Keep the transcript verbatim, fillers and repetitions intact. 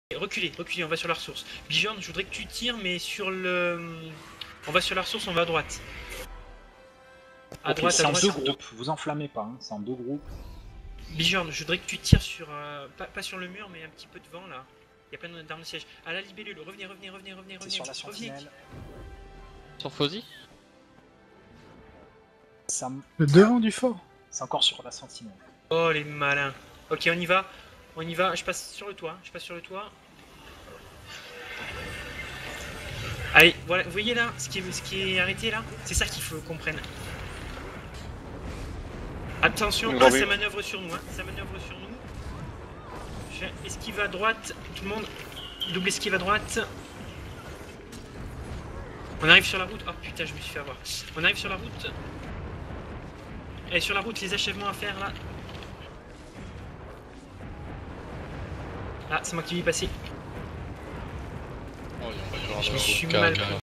Reculez, reculez, on va sur la ressource. Bijorn, je voudrais que tu tires, mais sur le... On va sur la ressource, on va à droite. À okay, droite, c'est en deux groupes, vous enflammez pas, hein. C'est en deux groupes. Bijorn, je voudrais que tu tires sur... Euh, pas, pas sur le mur, mais un petit peu devant, là. Il y a plein d'armes de siège. À la libellule, revenez, revenez, revenez, revenez, revenez. Sur la sentinelle. Sur Fauzy. Ça... Le devant du fort. C'est encore sur la sentinelle. Oh, les malins. Ok, on y va. On y va, je passe sur le toit, je passe sur le toit. Allez, voilà, vous voyez là, ce qui est, ce qui est arrêté là, c'est ça qu'il faut qu'on prenne. Attention, ah, ça manœuvre sur nous, hein, ça manœuvre sur nous. Je esquive à droite, tout le monde, double esquive à droite. On arrive sur la route, oh putain, je me suis fait avoir. On arrive sur la route. Et sur la route, les achèvements à faire là. Ah, c'est moi qui vais y passer. Oh, il y a je me suis mal...